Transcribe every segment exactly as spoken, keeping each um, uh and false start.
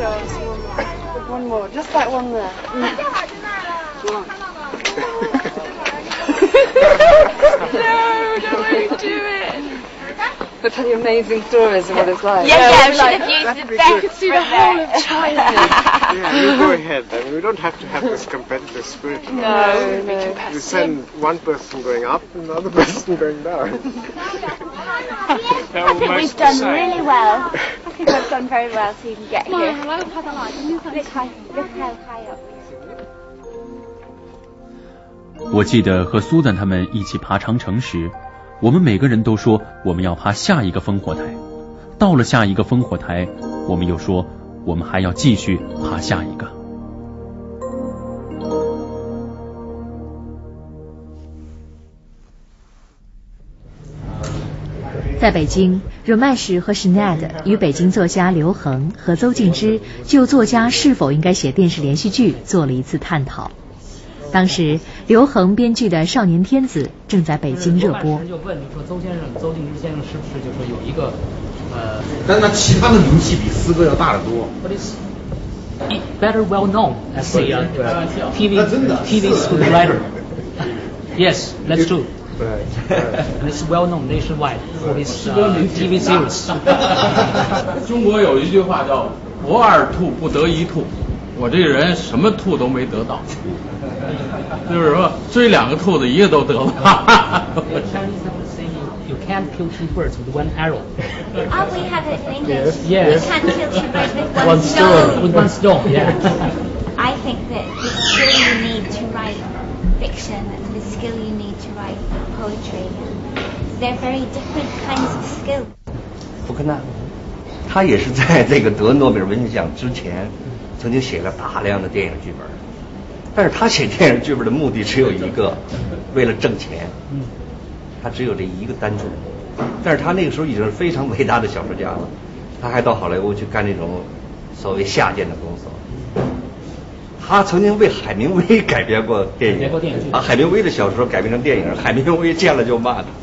ourselves one more. One more, just that one there. Mm. No, don't let me do it. We'll tell you amazing stories of what it's like. Yeah, yeah, we should like, have used that the be best. You could see the whole of China. Yeah, you go ahead. I mean, we don't have to have this competitive spirit. No, no. no. You send one person going up and another person going down. I think we've done really well. I think I've done very well to even get here. Look how, look how high up we are. 我记得和苏丹他们一起爬长城时，我们每个人都说我们要爬下一个烽火台。到了下一个烽火台，我们又说我们还要继续爬下一个。 在北京，阮曼史和史奈德与北京作家刘恒和邹静之就作家是否应该写电视连续剧做了一次探讨。当时，刘恒编剧的《少年天子》正在北京热播。 就问，就说邹先生、邹静之先生是不是就说有一个呃？ 但是他其他的名气比四哥要大得多。 But it's better well known as the uh, T V T V scriptwriter. Yes, that's true. Right. And it's well known nationwide for his uh, T V series. 中国有一句话叫“不二兔不得一兔”，我这个人什么兔都没得到。就是说追两个兔子一个都得不到。 You can't kill two birds with one arrow. Oh, we have it in English. Yes. You can't kill two birds with one, One stone. stone. With one stone, yeah. I think that the skill you need to write fiction and the skill you need to write poetry, they're very different kinds of skill. 福克纳，他也是在这个得诺贝尔文学奖之前，曾经写了大量的电影剧本。但是他写电影剧本的目的只有一个，为了挣钱。嗯，他只有这一个单纯。但是他那个时候已经是非常伟大的小说家了，他还到好莱坞去干这种所谓下贱的工作。他曾经为海明威改编过电影，把海明威的小说改编成电影，海明威见了就骂他。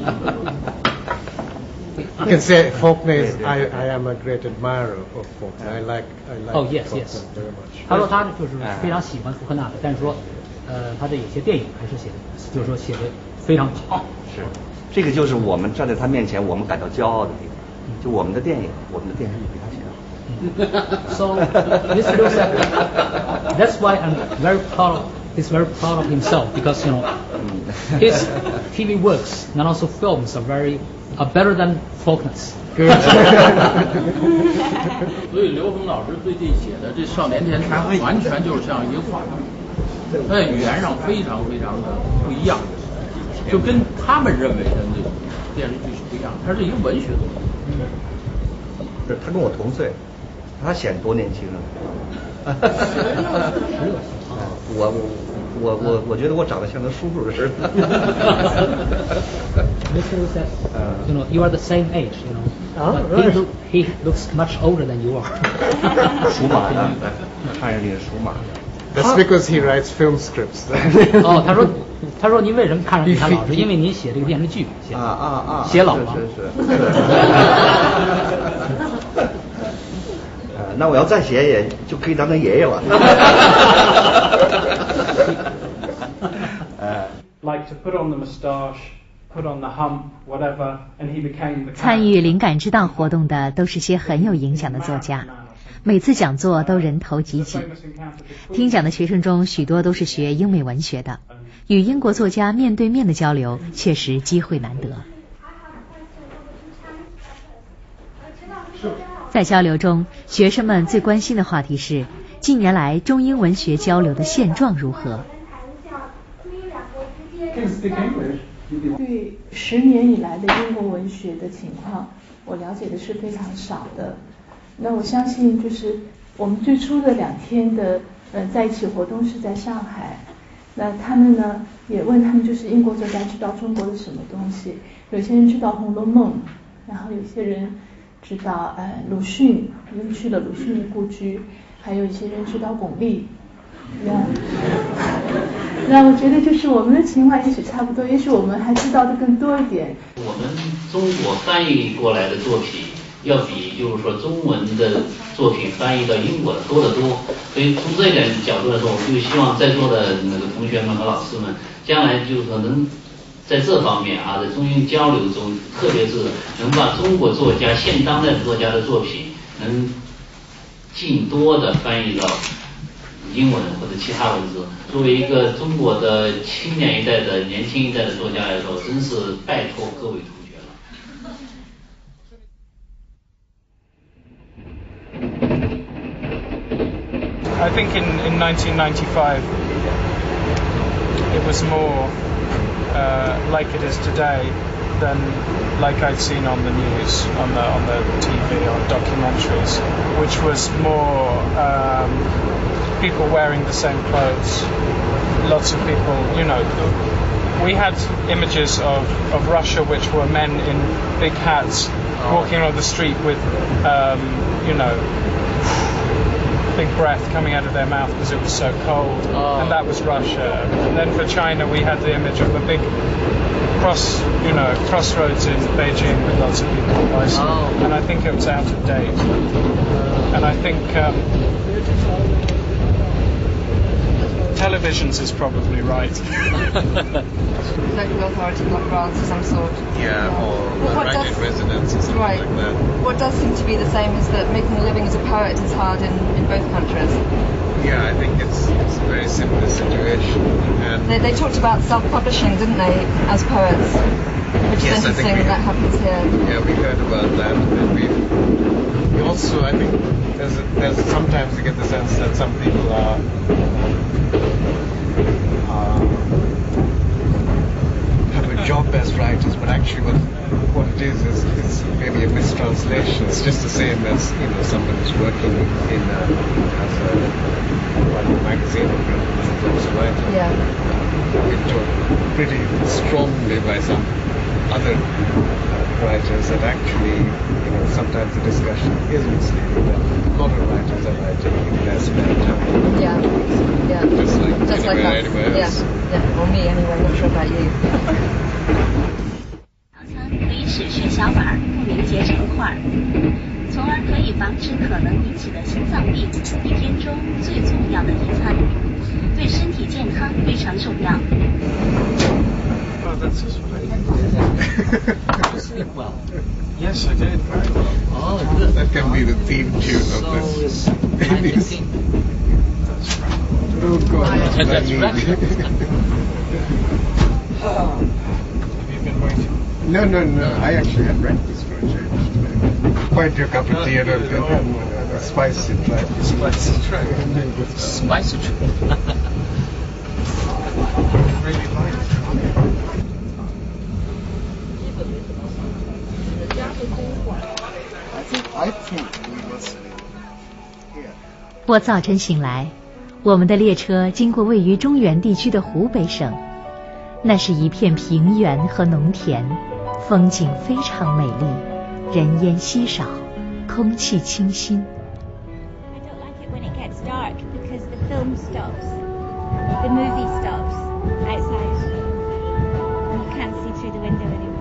You can say Faulkner is, I, I am a great admirer of Faulkner. I like, I like oh, yes, Faulkner yes. very much. 他说他就是非常喜欢福克纳的，但是说，呃，他的有些电影还是写的，就是说写的非常好。 是，这个就是我们站在他面前，我们感到骄傲的地方。就我们的电影，我们的电视剧比他写的好。 So Mister Liu said, that's why I'm very proud of. He's very proud of himself because you know his T V works and also films are very are better than Faulkner's. 所以刘恒老师最近写的这《少年天才》完全就是像一个画本，他在语言上非常非常的不一样，就跟他们认为的那种电视剧是不一样，它是一个文学作品。 是他跟我同岁，他显多年轻啊！我我我我我觉得我长得像他叔叔似的。 Mister Liu said, you know, you are the same age, you know. Oh, but right. he, look, he looks much older than you are. 属马的，看上去是属马的。 That's because he writes film scripts. 哦，他说，他说您为什么看上去他老实？因为您写这个电视剧，写啊啊啊， 写老了。 是是是。呃，那我要再写也就可以当他爷爷了。 Like to put on the moustache, put on the hump, whatever, and he became the. 参与灵感之道活动的都是些很有影响的作家，每次讲座都人头济济。听讲的学生中许多都是学英美文学的，与英国作家面对面的交流确实机会难得。在交流中，学生们最关心的话题是近年来中英文学交流的现状如何。 对十年以来的英国文学的情况，我了解的是非常少的。那我相信，就是我们最初的两天的呃在一起活动是在上海。那他们呢也问他们，就是英国作家知道中国的什么东西？有些人知道《红楼梦》，然后有些人知道呃鲁迅，因为去了鲁迅的故居，还有一些人知道巩俐。那那我觉得就是我们的情况也许差不多，也许我们还知道的更多一点。 我们中国翻译过来的作品要比就是说中文的作品翻译到英国的多得多。所以从这一点角度来说，我就希望在座的那个同学们和老师们，将来就是说能在这方面啊，在中英交流中，特别是能把中国作家现当代作家的作品能尽多的翻译到英文或者其他文字。作为一个中国的青年一代的年轻一代的作家来说，真是拜托各位同学了。 I think in, in nineteen ninety-five it was more uh, like it is today than like I'd seen on the news, on the on the T V, on documentaries, which was more um, people wearing the same clothes. Lots of people, you know, we had images of, of Russia which were men in big hats walking on the street with, um, you know, big breath coming out of their mouth because it was so cold, oh. and that was Russia. And then for China we had the image of a big cross, you know, crossroads in Beijing with lots of people bicycling, oh. and I think it was out of date. And I think um, televisions is probably right. Local authority block grants of some sort. Yeah, or well, right in residence or something right. like that. What does seem to be the same is that making a living as a poet is hard in, in both countries. Yeah, I think it's it's a very similar situation. And they, they talked about self-publishing, didn't they, as poets? Which yes, is interesting we, that happens here. Yeah, we heard about that. And we we also, I think, there's, a, there's sometimes you get the sense that some people are uh, have a job as writers, but actually what what it is is, is maybe a mistranslation. It's just the same as, you know, someone who's working in a, as a, like a magazine or as a writer. Yeah. Been told pretty strongly by some other writers that actually, you know, sometimes the discussion is misleading, that a lot of writers are writing in their spare time. Yeah, yeah. Just like Just anywhere, like anywhere else. Yeah, yeah. Or me anyway, I'm not sure about you. 可以使血小板不凝结成块，从而可以防止可能引起的心脏病，一天中最重要的一餐，对身体健康非常重要。 Oh, that's just right. Sleep well. Yes, I did. Very well. Oh, good. That can be the theme tune of this. That's right. Oh God, That's that's right. Have you been waiting? No, no, no. I actually had breakfast for a change today. Quite your cup of tea and a, and a, a spicy track. Spicy track. Spicy track. Really like it. I think we must here. 我早晨醒来，我们的列车经过位于中原地区的湖北省，那是一片平原和农田，风景非常美丽，人烟稀少，空气清新。 I don't like it when it gets dark because the film stops, the movie stops outside, and you can't see through the window anymore.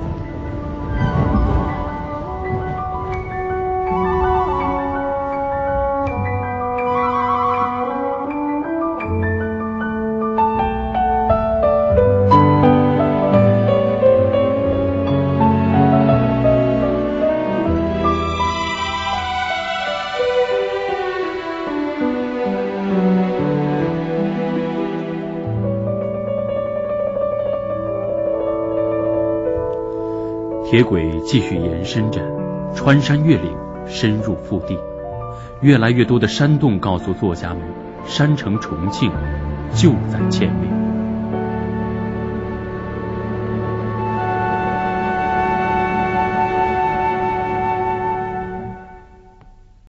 《铁轨继续延伸着，穿山越岭，深入腹地。越来越多的山洞告诉作家们，山城重庆就在前面。